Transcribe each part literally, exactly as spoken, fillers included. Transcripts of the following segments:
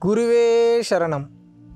குருவே சரணம்.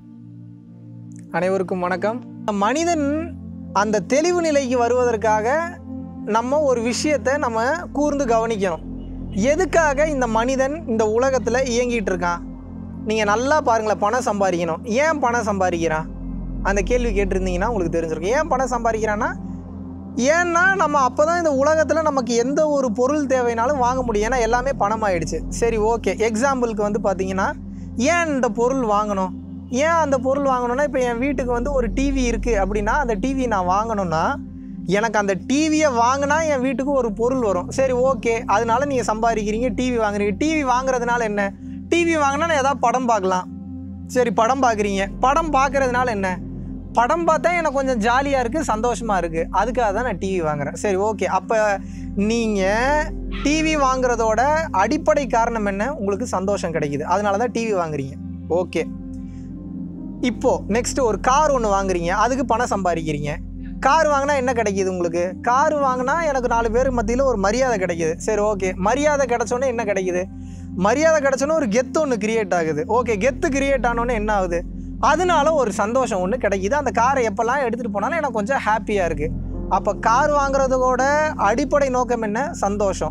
அனைவருக்கும் வணக்கம். மனிதன் அந்த தெளிவு நிலைக்கு வருவதற்காக நம்ம ஒரு விஷயத்தை நம்ம கூர்ந்து கவனிக்கணும். எதுக்காக இந்த மனிதன் இந்த உலகத்தில் இயங்கிட்டு இருக்கான்? நீங்கள் நல்லா பாருங்களேன். பணம் சம்பாதிக்கணும். ஏன் பணம் சம்பாதிக்கிறான்? அந்த கேள்வி கேட்டிருந்தீங்கன்னா உங்களுக்கு தெரிஞ்சிருக்கும். ஏன் பணம் சம்பாதிக்கிறான்னா, ஏன்னா நம்ம அப்போ தான் இந்த உலகத்தில் நமக்கு எந்த ஒரு பொருள் தேவைனாலும் வாங்க முடியும். ஏன்னா எல்லாமே பணம் ஆகிடுச்சு. சரி, ஓகே. எக்ஸாம்பிளுக்கு வந்து பார்த்தீங்கன்னா, ஏன் இந்த பொருள் வாங்கணும்? ஏன் அந்த பொருள் வாங்கணும்னா, இப்போ என் வீட்டுக்கு வந்து ஒரு டிவி இருக்குது அப்படின்னா, அந்த டிவி நான் வாங்கணும்னா எனக்கு அந்த டிவியை வாங்கினா என் வீட்டுக்கு ஒரு பொருள் வரும். சரி, ஓகே. அதனால நீங்கள் சம்பாதிக்கிறீங்க, டிவி வாங்குறீங்க. டிவி வாங்குறதுனால என்ன? டிவி வாங்கினா நான் ஏதாவது படம் பார்க்கலாம். சரி, படம் பார்க்குறீங்க. படம் பார்க்குறதுனால என்ன? படம் பார்த்தா எனக்கு கொஞ்சம் ஜாலியாக இருக்குது, சந்தோஷமாக இருக்குது. அதுக்காக தான் நான் டிவி வாங்குகிறேன். சரி, ஓகே. அப்போ நீங்கள் டிவி வாங்குறதோட அடிப்படை காரணம் என்ன? உங்களுக்கு சந்தோஷம் கிடைக்குது, அதனால தான் டிவி வாங்குறீங்க. ஓகே. இப்போது நெக்ஸ்ட்டு ஒரு கார் ஒன்று வாங்குறீங்க, அதுக்கு பணம் சம்பாதிக்கிறீங்க. கார் வாங்கினா என்ன கிடைக்கிது உங்களுக்கு? கார் வாங்கினா எனக்கு நாலு பேர் மத்தியில் ஒரு மரியாதை கிடைக்கிது. சரி, ஓகே. மரியாதை கிடச்சோன்னே என்ன கிடைக்கிது? மரியாதை கிடச்சோன்னே ஒரு கெத்து ஒன்று கிரியேட் ஆகுது. ஓகே. கெத்து கிரியேட் ஆனோன்னே என்ன ஆகுது? அதனால ஒரு சந்தோஷம் ஒன்று கிடைக்கிது. அந்த காரை எப்போல்லாம் எடுத்துகிட்டு போனாலும் எனக்கு கொஞ்சம் ஹாப்பியாக இருக்குது. அப்போ கார் வாங்குறதோட அடிப்படை நோக்கம் என்ன? சந்தோஷம்.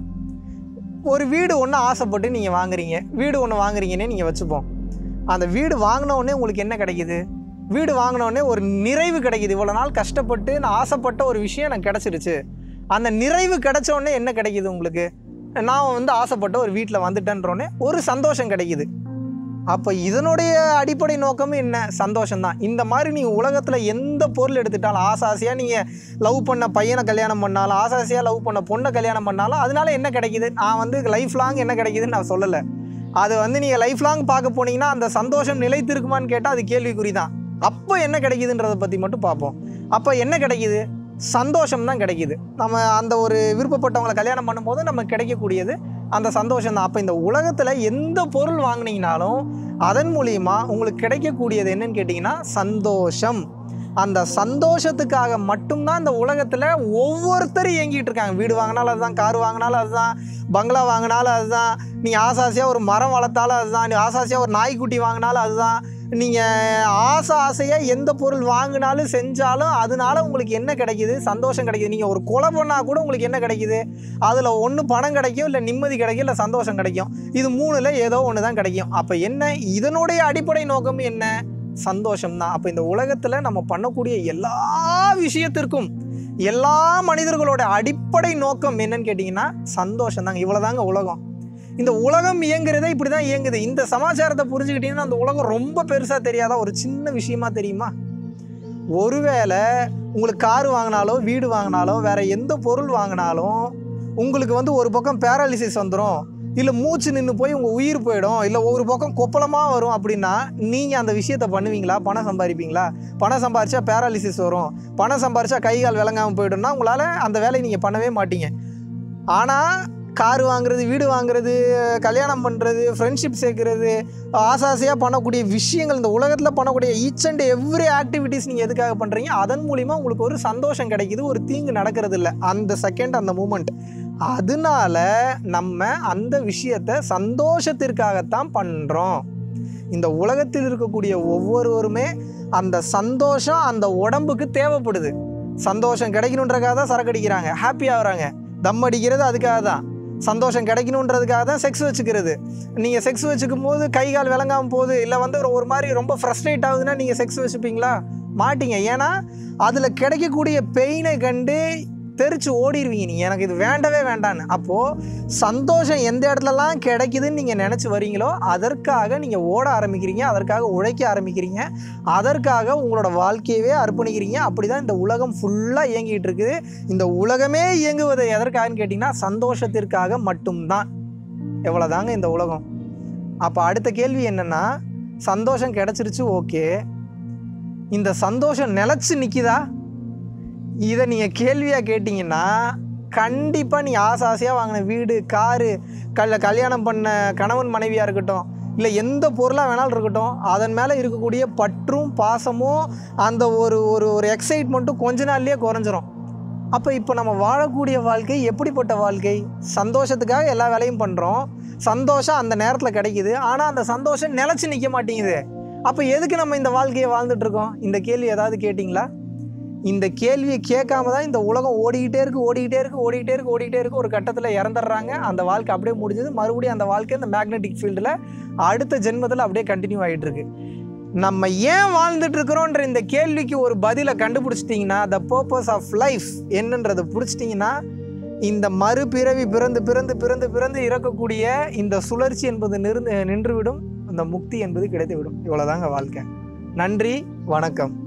ஒரு வீடு ஒன்று ஆசைப்பட்டு நீங்கள் வாங்குறீங்க. வீடு ஒன்று வாங்குறீங்கன்னே நீங்கள் வச்சுப்போம். அந்த வீடு வாங்கினோடனே உங்களுக்கு என்ன கிடைக்கிது? வீடு வாங்கினோடனே ஒரு நிறைவு கிடைக்கிது. இவ்வளோ நாள் கஷ்டப்பட்டு நான் ஆசைப்பட்ட ஒரு விஷயம் எனக்கு கிடச்சிருச்சு. அந்த நிறைவு கிடைச்சோடனே என்ன கிடைக்கிது உங்களுக்கு? நான் வந்து ஆசைப்பட்ட ஒரு வீட்டில் வந்துட்டேன்றோடனே ஒரு சந்தோஷம் கிடைக்கிது. அப்போ இதனுடைய அடிப்படை நோக்கமும் என்ன? சந்தோஷம்தான். இந்த மாதிரி நீங்கள் உலகத்தில் எந்த பொருள் எடுத்துட்டாலும், ஆசை ஆசையாக நீங்கள் லவ் பண்ண பையனை கல்யாணம் பண்ணாலும், ஆசை ஆசையாக லவ் பண்ண பொண்ணை கல்யாணம் பண்ணாலும், அதனால என்ன கிடைக்கிது? நான் வந்து லைஃப் லாங் என்ன கிடைக்கிதுன்னு நான் சொல்லலை. அது வந்து நீங்கள் லைஃப் லாங் பார்க்க போனீங்கன்னா அந்த சந்தோஷம் நிலைத்திருக்குமான்னு கேட்டால் அது கேள்விக்குறி தான். அப்போ என்ன கிடைக்குதுன்றதை பற்றி மட்டும் பார்ப்போம். அப்போ என்ன கிடைக்கிது? சந்தோஷம் தான் கிடைக்கிது. நம்ம அந்த ஒரு விருப்பப்பட்டவங்களை கல்யாணம் பண்ணும்போது நமக்கு கிடைக்கக்கூடியது அந்த சந்தோஷம் தான். அப்போ இந்த உலகத்தில் எந்த பொருள் வாங்கினீங்கனாலும் அதன் மூலிமா உங்களுக்கு கிடைக்கக்கூடியது என்னன்னு கேட்டிங்கன்னா சந்தோஷம். அந்த சந்தோஷத்துக்காக மட்டும்தான் இந்த உலகத்தில் ஒவ்வொருத்தரும் இயங்கிட்டு இருக்காங்க. வீடு வாங்கினாலும் அதுதான், கார் வாங்கினாலும் அதுதான், பங்களா வாங்கினாலும் அதுதான், நீங்கள் ஆசாசியாக ஒரு மரம் வளர்த்தாலும் அதுதான், நீ ஆசாசியாக ஒரு நாய்க்குட்டி வாங்கினாலும் அதுதான், நீங்கள் ஆசை ஆசையாக எந்த பொருள் வாங்கினாலும் செஞ்சாலும் அதனால உங்களுக்கு என்ன கிடைக்கிது? சந்தோஷம் கிடைக்கிது. நீங்கள் ஒரு கொலை பண்ணால் கூட உங்களுக்கு என்ன கிடைக்கிது? அதில் ஒன்று பணம் கிடைக்கும், இல்லை நிம்மதி கிடைக்கும், இல்லை சந்தோஷம் கிடைக்கும். இது மூணில் ஏதோ ஒன்று தான் கிடைக்கும். அப்போ என்ன? இதனுடைய அடிப்படை நோக்கம் என்ன? சந்தோஷம் தான். அப்போ இந்த உலகத்தில் நம்ம பண்ணக்கூடிய எல்லா விஷயத்திற்கும் எல்லா மனிதர்களோட அடிப்படை நோக்கம் என்னன்னு கேட்டிங்கன்னா சந்தோஷம் தாங்க. இவ்வளோதாங்க உலகம். இந்த உலகம் இயங்குறதே இப்படி தான் இயங்குது. இந்த சமாச்சாரத்தை புரிஞ்சுக்கிட்டீங்கன்னா அந்த உலகம் ரொம்ப பெருசாக தெரியாதா? ஒரு சின்ன விஷயமா தெரியுமா? ஒருவேளை உங்களுக்கு கார் வாங்கினாலோ வீடு வாங்கினாலோ வேறு எந்த பொருள் வாங்கினாலும் உங்களுக்கு வந்து ஒரு பக்கம் பேராலிசிஸ் வந்துடும், இல்லை மூச்சு நின்று போய் உங்கள் உயிர் போயிடும், இல்லை ஒரு பக்கம் கொப்பளமாக வரும் அப்படின்னா நீங்கள் அந்த விஷயத்தை பண்ணுவீங்களா? பணம் சம்பாதிப்பீங்களா? பணம் சம்பாதிச்சா பேராலிசிஸ் வரும், பணம் சம்பாதிச்சா கை கால் விளங்காமல் போய்டும்னா உங்களால் அந்த வேலையை நீங்கள் பண்ணவே மாட்டீங்க. ஆனால் கார் வாங்குறது, வீடு வாங்குறது, கல்யாணம் பண்ணுறது, ஃப்ரெண்ட்ஷிப் சேர்க்குறது, ஆசாசையாக பண்ணக்கூடிய விஷயங்கள், இந்த உலகத்தில் பண்ணக்கூடிய ஈச் அண்ட் எவ்ரி ஆக்டிவிட்டீஸ் நீங்கள் எதுக்காக பண்ணுறீங்க? அதன் மூலிமா உங்களுக்கு ஒரு சந்தோஷம் கிடைக்கிது, ஒரு தீங்கு நடக்கிறது இல்லை அந்த செகண்ட், அந்த மூமெண்ட். அதனால நம்ம அந்த விஷயத்தை சந்தோஷத்திற்காகத்தான் பண்ணுறோம். இந்த உலகத்தில் இருக்கக்கூடிய ஒவ்வொருவருமே அந்த சந்தோஷம் அந்த உடம்புக்கு தேவைப்படுது. சந்தோஷம் கிடைக்கணுன்றதுக்காக தான் சரக்கு அடிக்கிறாங்க, ஹாப்பி ஆகுறாங்க. தம் அடிக்கிறது அதுக்காக தான். சந்தோஷம் கிடைக்கணுன்றதுக்காக தான் செக்ஸ் வச்சுக்கிறது. நீங்கள் செக்ஸ் வச்சுக்கும் போது கை கால் விளங்காமல் போகுது, இல்லை வந்து ஒரு மாதிரி ரொம்ப ஃப்ரஸ்ட்ரேட் ஆகுதுன்னா நீங்கள் செக்ஸ் வச்சுப்பீங்களா? மாட்டீங்க. ஏன்னா அதில் கிடைக்கக்கூடிய பெயினை கண்டு தெரிச்சு ஓடிடுவீங்க. நீங்கள் எனக்கு இது வேண்டவே வேண்டான்னு. அப்போது சந்தோஷம் எந்த இடத்துலலாம் கிடைக்குதுன்னு நீங்கள் நினச்சி வரீங்களோ அதற்காக நீங்கள் ஓட ஆரம்பிக்கிறீங்க, அதற்காக உழைக்க ஆரம்பிக்கிறீங்க, அதற்காக உங்களோட வாழ்க்கையவே அர்ப்பணிக்கிறீங்க. அப்படி தான் இந்த உலகம் ஃபுல்லாக இயங்கிட்டு இருக்குது. இந்த உலகமே இயங்குவது எதற்காகன்னு கேட்டிங்கன்னா சந்தோஷத்திற்காக மட்டும்தான். எவ்வளோதாங்க இந்த உலகம். அப்போ அடுத்த கேள்வி என்னென்னா, சந்தோஷம் கிடச்சிருச்சு, ஓகே, இந்த சந்தோஷம் நிலச்சி நிற்கிதா? இதை நீங்கள் கேள்வியாக கேட்டிங்கன்னா கண்டிப்பாக நீங்கள் ஆசை ஆசையாக வாங்கின வீடு, காரு, கல் கல்யாணம் பண்ண கணவன் மனைவியாக இருக்கட்டும், இல்லை எந்த பொருளாக வேணாலும் இருக்கட்டும், அதன் மேலே இருக்கக்கூடிய பற்றும் பாசமும் அந்த ஒரு ஒரு ஒரு எக்ஸைட்மெண்ட்டும் கொஞ்ச நாள்லேயே குறைஞ்சிரும். அப்போ இப்போ நம்ம வாழக்கூடிய வாழ்க்கை எப்படிப்பட்ட வாழ்க்கை? சந்தோஷத்துக்காக எல்லா வேலையும் பண்ணுறோம், சந்தோஷம் அந்த நேரத்தில் கிடைக்குது, ஆனால் அந்த சந்தோஷம் நிலச்சி நிற்க மாட்டேங்குது. அப்போ எதுக்கு நம்ம இந்த வாழ்க்கையை வாழ்ந்துட்டுருக்கோம்? இந்த கேள்வி ஏதாவது கேட்டிங்களா? இந்த கேள்வியை கேட்காம தான் இந்த உலகம் ஓடிக்கிட்டே இருக்குது ஓடிக்கிட்டே இருக்குது ஓடிக்கிட்டே இருக்குது ஓடிக்கிட்டே இருக்குது ஒரு கட்டத்தில் இறந்துடுறாங்க. அந்த வாழ்க்கை அப்படியே முடிஞ்சது. மறுபடியும் அந்த வாழ்க்கை இந்த மேக்னெட்டிக் ஃபீல்டில் அடுத்த ஜென்மத்தில் அப்படியே கண்டினியூ ஆகிட்டு இருக்கு. நம்ம ஏன் வாழ்ந்துட்டு இருக்கிறோன்ற இந்த கேள்விக்கு ஒரு பதிலை கண்டுபிடிச்சிட்டிங்கன்னா, த பர்பஸ் ஆஃப் லைஃப் என்னன்றதை பிடிச்சிட்டிங்கன்னா, இந்த மறுபிறவி பிறந்து பிறந்து பிறந்து பிறந்து இறக்கக்கூடிய இந்த சுழற்சி என்பது நிறு நின்றுவிடும். இந்த முக்தி என்பது கிடைத்துவிடும். இவ்வளோதாங்க வாழ்க்கை. நன்றி, வணக்கம்.